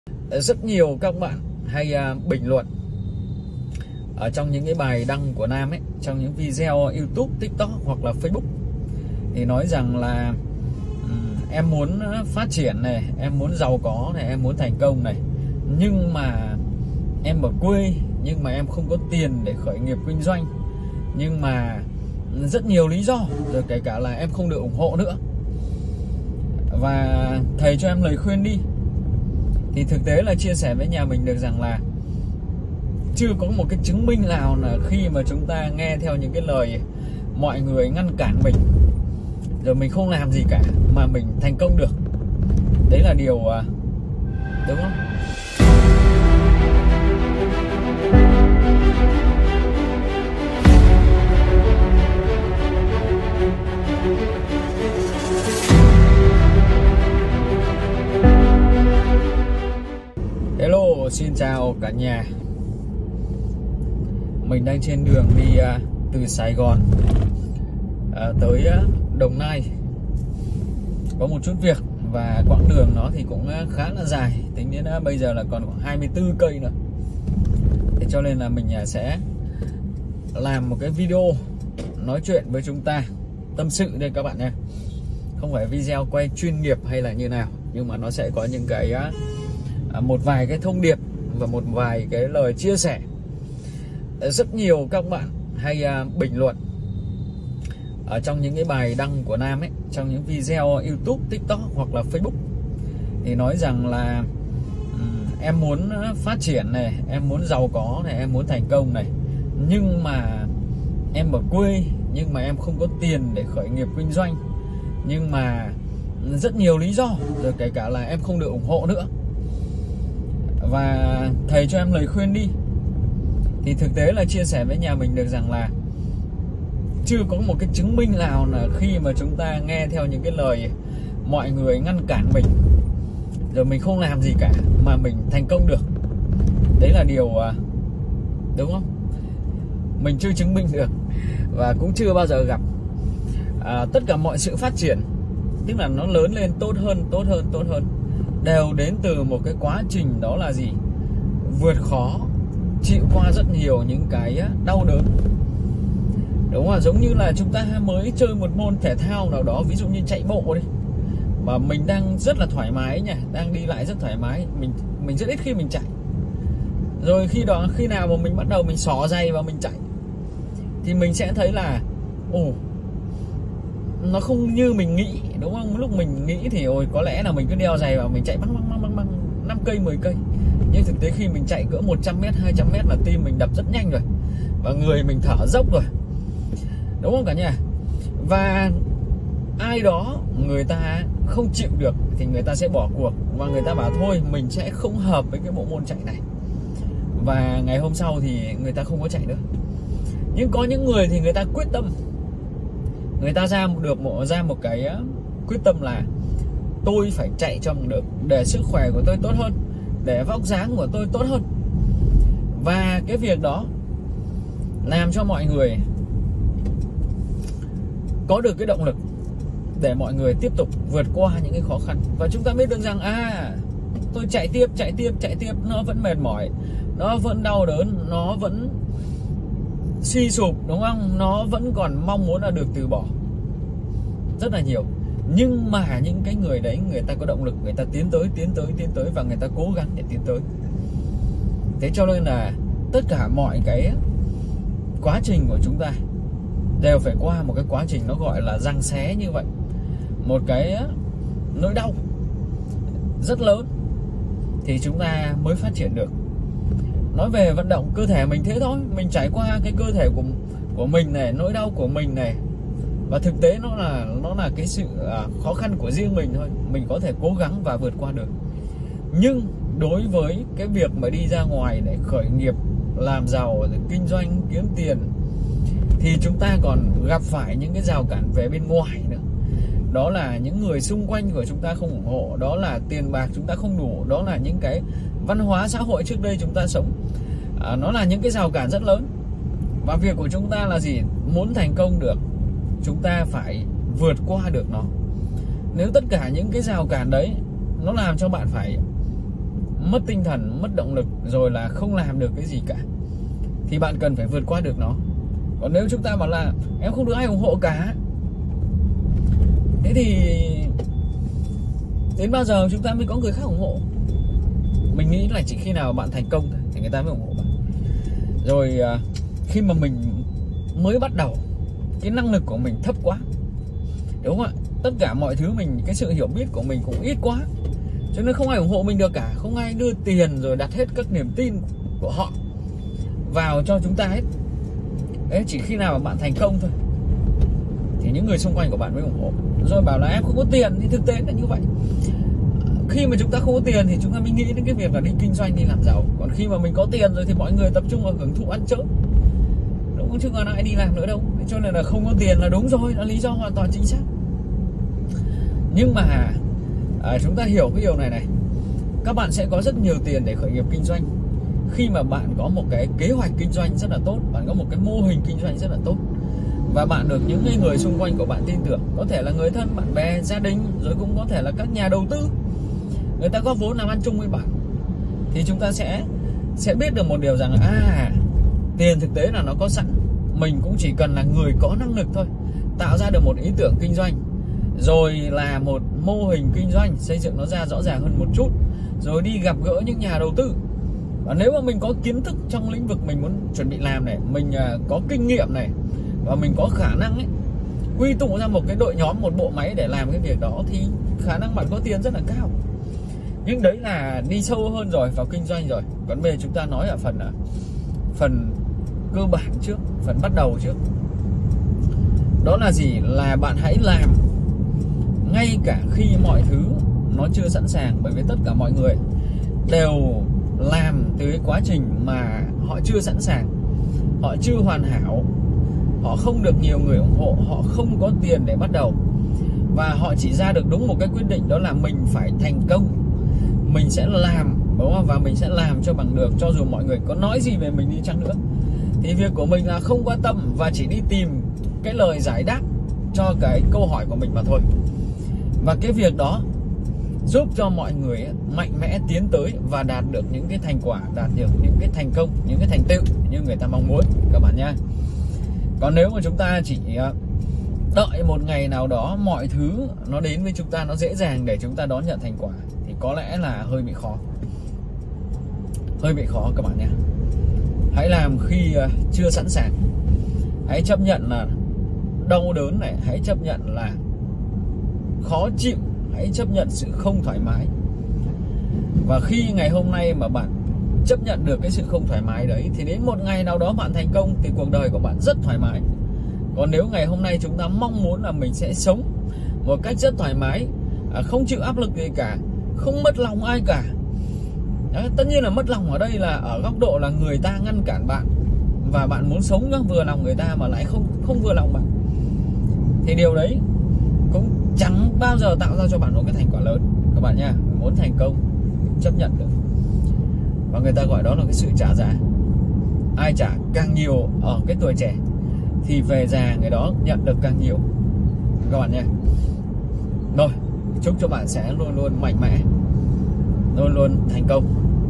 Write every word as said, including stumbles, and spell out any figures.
Rất nhiều các bạn hay uh, bình luận ở trong những cái bài đăng của Nam ấy, trong những video YouTube, TikTok hoặc là Facebook, thì nói rằng là um, em muốn phát triển này, em muốn giàu có này, em muốn thành công này, nhưng mà em ở quê, nhưng mà em không có tiền để khởi nghiệp kinh doanh, nhưng mà rất nhiều lý do, rồi kể cả là em không được ủng hộ nữa, và thầy cho em lời khuyên đi. Thì thực tế là chia sẻ với nhà mình được rằng là chưa có một cái chứng minh nào là khi mà chúng ta nghe theo những cái lời mọi người ngăn cản mình, rồi mình không làm gì cả mà mình thành công được. Đấy là điều đúng không? Hello, xin chào cả nhà. Mình đang trên đường đi uh, từ Sài Gòn uh, tới uh, Đồng Nai. Có một chút việc và quãng đường nó thì cũng uh, khá là dài. Tính đến uh, bây giờ là còn khoảng hai mươi tư cây nữa. Thế cho nên là mình uh, sẽ làm một cái video nói chuyện với chúng ta, tâm sự đây các bạn nha. Không phải video quay chuyên nghiệp hay là như nào, nhưng mà nó sẽ có những cái uh, một vài cái thông điệp và một vài cái lời chia sẻ. Rất nhiều các bạn hay uh, bình luận ở trong những cái bài đăng của Nam ấy, trong những video YouTube, TikTok hoặc là Facebook, thì nói rằng là um, em muốn phát triển này, em muốn giàu có này, em muốn thành công này, nhưng mà em ở quê, nhưng mà em không có tiền để khởi nghiệp kinh doanh, nhưng mà rất nhiều lý do, rồi kể cả là em không được ủng hộ nữa, và thầy cho em lời khuyên đi. Thì thực tế là chia sẻ với nhà mình được rằng là chưa có một cái chứng minh nào là khi mà chúng ta nghe theo những cái lời mọi người ngăn cản mình, rồi mình không làm gì cả mà mình thành công được. Đấy là điều đúng không? Mình chưa chứng minh được và cũng chưa bao giờ gặp. à, Tất cả mọi sự phát triển, tức là nó lớn lên tốt hơn, tốt hơn, tốt hơn, đều đến từ một cái quá trình, đó là gì? Vượt khó, chịu qua rất nhiều những cái đau đớn. Đúng không? Giống như là chúng ta mới chơi một môn thể thao nào đó, ví dụ như chạy bộ đi, mà mình đang rất là thoải mái nha, đang đi lại rất thoải mái, mình mình rất ít khi mình chạy. Rồi khi đó khi nào mà mình bắt đầu mình xỏ giày và mình chạy, thì mình sẽ thấy là ồ, nó không như mình nghĩ, đúng không? Lúc mình nghĩ thì ôi có lẽ là mình cứ đeo giày vào mình chạy băng băng băng băng băng năm cây mười cây. Nhưng thực tế khi mình chạy cỡ một trăm mét, hai trăm mét là tim mình đập rất nhanh rồi, và người mình thở dốc rồi, đúng không cả nhà? Và ai đó người ta không chịu được thì người ta sẽ bỏ cuộc, và người ta bảo thôi mình sẽ không hợp với cái bộ môn chạy này, và ngày hôm sau thì người ta không có chạy nữa. Nhưng có những người thì người ta quyết tâm, người ta ra được một ra một cái quyết tâm là tôi phải chạy cho được để sức khỏe của tôi tốt hơn, để vóc dáng của tôi tốt hơn. Và cái việc đó làm cho mọi người có được cái động lực để mọi người tiếp tục vượt qua những cái khó khăn. Và chúng ta biết được rằng à, tôi chạy tiếp, chạy tiếp, chạy tiếp, nó vẫn mệt mỏi, nó vẫn đau đớn, nó vẫn suy sụp, đúng không? Nó vẫn còn mong muốn là được từ bỏ rất là nhiều. Nhưng mà những cái người đấy, người ta có động lực, người ta tiến tới, tiến tới, tiến tới, và người ta cố gắng để tiến tới. Thế cho nên là tất cả mọi cái quá trình của chúng ta đều phải qua một cái quá trình nó gọi là giằng xé như vậy. Một cái nỗi đau rất lớn thì chúng ta mới phát triển được. Nói về vận động cơ thể mình thế thôi, mình trải qua cái cơ thể của của mình này, nỗi đau của mình này, và thực tế nó là nó là cái sự à, khó khăn của riêng mình thôi. Mình có thể cố gắng và vượt qua được. Nhưng đối với cái việc mà đi ra ngoài để khởi nghiệp, làm giàu, để kinh doanh, kiếm tiền, thì chúng ta còn gặp phải những cái rào cản về bên ngoài nữa. Đó là những người xung quanh của chúng ta không ủng hộ, đó là tiền bạc chúng ta không đủ, đó là những cái văn hóa xã hội trước đây chúng ta sống. à, Nó là những cái rào cản rất lớn. Và việc của chúng ta là gì? Muốn thành công được, chúng ta phải vượt qua được nó. Nếu tất cả những cái rào cản đấy nó làm cho bạn phải mất tinh thần, mất động lực, rồi là không làm được cái gì cả, thì bạn cần phải vượt qua được nó. Còn nếu chúng ta bảo là em không được ai ủng hộ cả, thế thì đến bao giờ chúng ta mới có người khác ủng hộ? Mình nghĩ là chỉ khi nào bạn thành công thôi thì người ta mới ủng hộ bạn. Rồi khi mà mình mới bắt đầu, cái năng lực của mình thấp quá, đúng không ạ? Tất cả mọi thứ mình, cái sự hiểu biết của mình cũng ít quá, cho nên không ai ủng hộ mình được cả. Không ai đưa tiền rồi đặt hết các niềm tin của họ vào cho chúng ta hết. Đấy, chỉ khi nào mà bạn thành công thôi thì những người xung quanh của bạn mới ủng hộ. Rồi bảo là em không có tiền, thì thực tế là như vậy. Khi mà chúng ta không có tiền thì chúng ta mới nghĩ đến cái việc là đi kinh doanh, đi làm giàu. Còn khi mà mình có tiền rồi thì mọi người tập trung vào hưởng thụ ăn chơi, đúng không? Chứ còn ai đi làm nữa đâu. Cho nên là không có tiền là đúng rồi, là lý do hoàn toàn chính xác. Nhưng mà à, chúng ta hiểu cái điều này này, các bạn sẽ có rất nhiều tiền để khởi nghiệp kinh doanh khi mà bạn có một cái kế hoạch kinh doanh rất là tốt, bạn có một cái mô hình kinh doanh rất là tốt, và bạn được những người xung quanh của bạn tin tưởng. Có thể là người thân, bạn bè, gia đình, rồi cũng có thể là các nhà đầu tư, người ta có vốn làm ăn chung với bạn. Thì chúng ta sẽ sẽ biết được một điều rằng à, tiền thực tế là nó có sẵn, mình cũng chỉ cần là người có năng lực thôi, tạo ra được một ý tưởng kinh doanh, rồi là một mô hình kinh doanh, xây dựng nó ra rõ ràng hơn một chút, rồi đi gặp gỡ những nhà đầu tư. Và nếu mà mình có kiến thức trong lĩnh vực mình muốn chuẩn bị làm này, mình có kinh nghiệm này, và mình có khả năng ấy, quy tụ ra một cái đội nhóm, một bộ máy để làm cái việc đó, thì khả năng bạn có tiền rất là cao. Nhưng đấy là đi sâu hơn rồi, vào kinh doanh rồi. Còn bây giờ chúng ta nói ở phần phần cơ bản trước, phần bắt đầu trước. Đó là gì? Là bạn hãy làm ngay cả khi mọi thứ nó chưa sẵn sàng. Bởi vì tất cả mọi người đều làm từ cái quá trình mà họ chưa sẵn sàng, họ chưa hoàn hảo, họ không được nhiều người ủng hộ, họ không có tiền để bắt đầu, và họ chỉ ra được đúng một cái quyết định, đó là mình phải thành công, mình sẽ làm, đúng không? Và mình sẽ làm cho bằng được, cho dù mọi người có nói gì về mình đi chăng nữa. Thì việc của mình là không quan tâm và chỉ đi tìm cái lời giải đáp cho cái câu hỏi của mình mà thôi. Và cái việc đó giúp cho mọi người mạnh mẽ tiến tới và đạt được những cái thành quả, đạt được những cái thành công, những cái thành tựu như người ta mong muốn, các bạn nhé. Còn nếu mà chúng ta chỉ đợi một ngày nào đó mọi thứ nó đến với chúng ta, nó dễ dàng để chúng ta đón nhận thành quả, thì có lẽ là hơi bị khó. Hơi bị khó các bạn nhé. Hãy làm khi chưa sẵn sàng. Hãy chấp nhận là đau đớn này, hãy chấp nhận là khó chịu, hãy chấp nhận sự không thoải mái. Và khi ngày hôm nay mà bạn chấp nhận được cái sự không thoải mái đấy, thì đến một ngày nào đó bạn thành công thì cuộc đời của bạn rất thoải mái. Còn nếu ngày hôm nay chúng ta mong muốn là mình sẽ sống một cách rất thoải mái, không chịu áp lực gì cả, không mất lòng ai cả. Đấy, tất nhiên là mất lòng ở đây là ở góc độ là người ta ngăn cản bạn, và bạn muốn sống nó vừa lòng người ta mà lại không không vừa lòng bạn, thì điều đấy cũng chẳng bao giờ tạo ra cho bạn một cái thành quả lớn, các bạn nha. Muốn thành công chấp nhận được, và người ta gọi đó là cái sự trả giá. Ai trả càng nhiều ở cái tuổi trẻ thì về già người đó nhận được càng nhiều, các bạn nha. Rồi, chúc cho bạn sẽ luôn luôn mạnh mẽ, luôn luôn thành công.